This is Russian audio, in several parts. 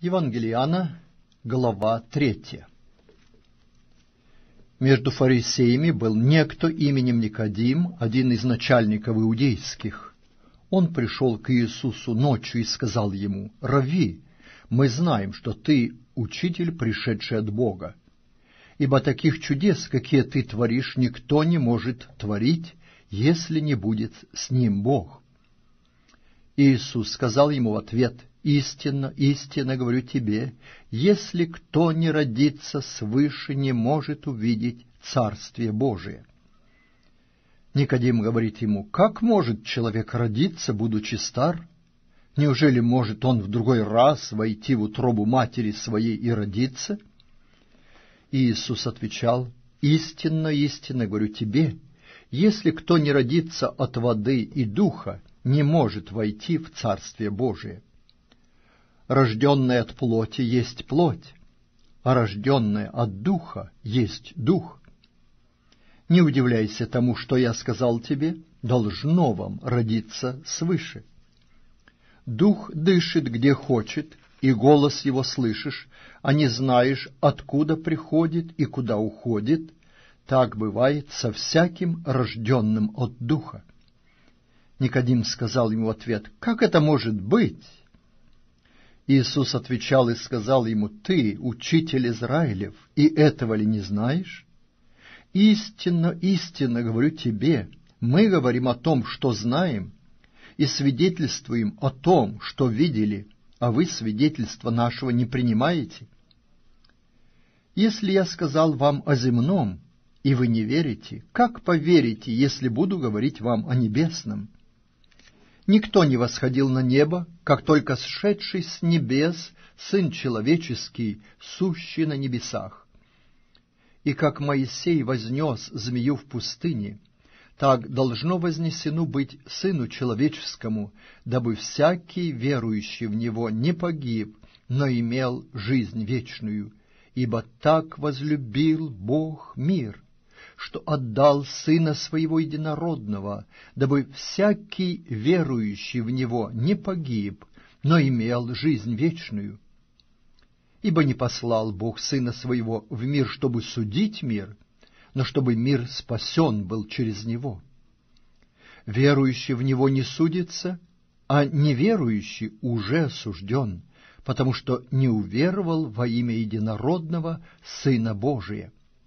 Евангелие Иоанна, глава 3. Между фарисеями был некто именем Никодим, один из начальников иудейских. Он пришел к Иисусу ночью и сказал ему: «Рави, мы знаем, что ты учитель, пришедший от Бога, ибо таких чудес, какие ты творишь, никто не может творить, если не будет с ним Бог». Иисус сказал ему в ответ: «Истинно, истинно говорю тебе, если кто не родится свыше, не может увидеть Царствие Божие». Никодим говорит ему: «Как может человек родиться, будучи стар? Неужели может он в другой раз войти в утробу матери своей и родиться?» Иисус отвечал: «Истинно, истинно говорю тебе, если кто не родится от воды и духа, не может войти в Царствие Божие. Рожденное от плоти есть плоть, а рожденное от духа есть дух. Не удивляйся тому, что я сказал тебе, должно вам родиться свыше. Дух дышит, где хочет, и голос его слышишь, а не знаешь, откуда приходит и куда уходит. Так бывает со всяким рожденным от духа». Никодим сказал ему в ответ: «Как это может быть?» Иисус отвечал и сказал ему: «Ты, учитель Израилев, и этого ли не знаешь? Истинно, истинно говорю тебе, мы говорим о том, что знаем, и свидетельствуем о том, что видели, а вы свидетельства нашего не принимаете. Если я сказал вам о земном, и вы не верите, как поверите, если буду говорить вам о небесном? Никто не восходил на небо, как только сшедший с небес Сын Человеческий, сущий на небесах. И как Моисей вознес змею в пустыне, так должно вознесено быть Сыну Человеческому, дабы всякий, верующий в Него, не погиб, но имел жизнь вечную. Ибо так возлюбил Бог мир, что отдал Сына Своего Единородного, дабы всякий, верующий в Него, не погиб, но имел жизнь вечную. Ибо не послал Бог Сына Своего в мир, чтобы судить мир, но чтобы мир спасен был через Него. Верующий в Него не судится, а неверующий уже осужден, потому что не уверовал во имя Единородного Сына Божия.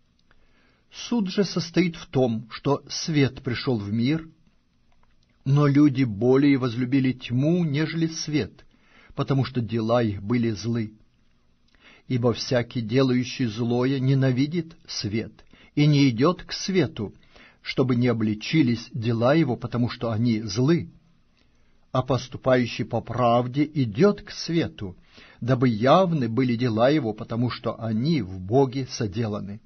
Суд же состоит в том, что свет пришел в мир, но люди более возлюбили тьму, нежели свет, потому что дела их были злы. Ибо всякий, делающий злое, ненавидит свет и не идет к свету, чтобы не обличились дела его, потому что они злы. А поступающий по правде идет к свету, дабы явны были дела его, потому что они в Боге соделаны».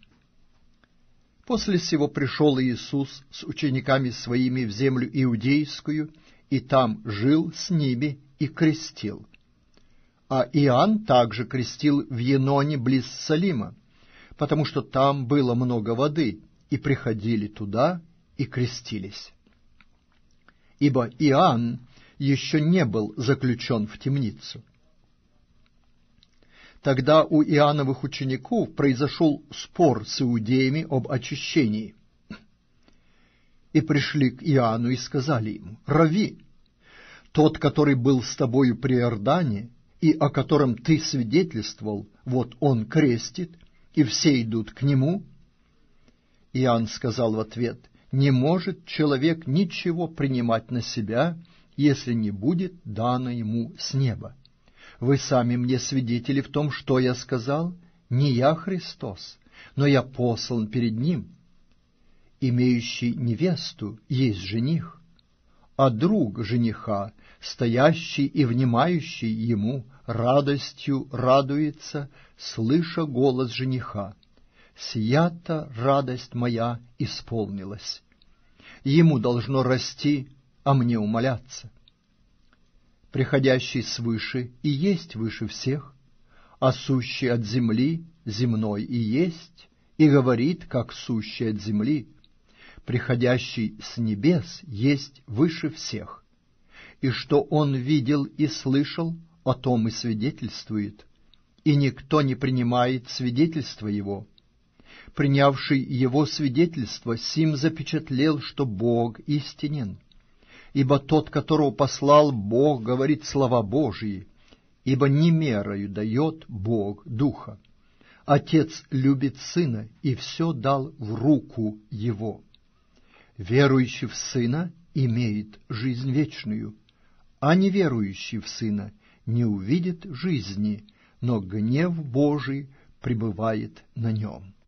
После сего пришел Иисус с учениками Своими в землю Иудейскую, и там жил с ними и крестил. А Иоанн также крестил в Еноне близ Салима, потому что там было много воды, и приходили туда и крестились. Ибо Иоанн еще не был заключен в темницу. Тогда у Иоанновых учеников произошел спор с иудеями об очищении. И пришли к Иоанну и сказали ему: «Рави, тот, который был с тобою при Иордане, и о котором ты свидетельствовал, вот он крестит, и все идут к нему». Иоанн сказал в ответ: «Не может человек ничего принимать на себя, если не будет дано ему с неба. Вы сами мне свидетели в том, что я сказал. Не я Христос, но я послан перед Ним. Имеющий невесту есть жених, а друг жениха, стоящий и внимающий ему, радостью радуется, слыша голос жениха: «Сия-то радость моя исполнилась». Ему должно расти, а мне умоляться. Приходящий свыше и есть выше всех, а сущий от земли земной и есть, и говорит, как сущий от земли. Приходящий с небес есть выше всех. И что он видел и слышал, о том и свидетельствует, и никто не принимает свидетельства его. Принявший его свидетельство, сим запечатлел, что Бог истинен. Ибо тот, которого послал Бог, говорит слова Божии, ибо не мерою дает Бог Духа. Отец любит Сына и все дал в руку Его. Верующий в Сына имеет жизнь вечную, а неверующий в Сына не увидит жизни, но гнев Божий пребывает на нем.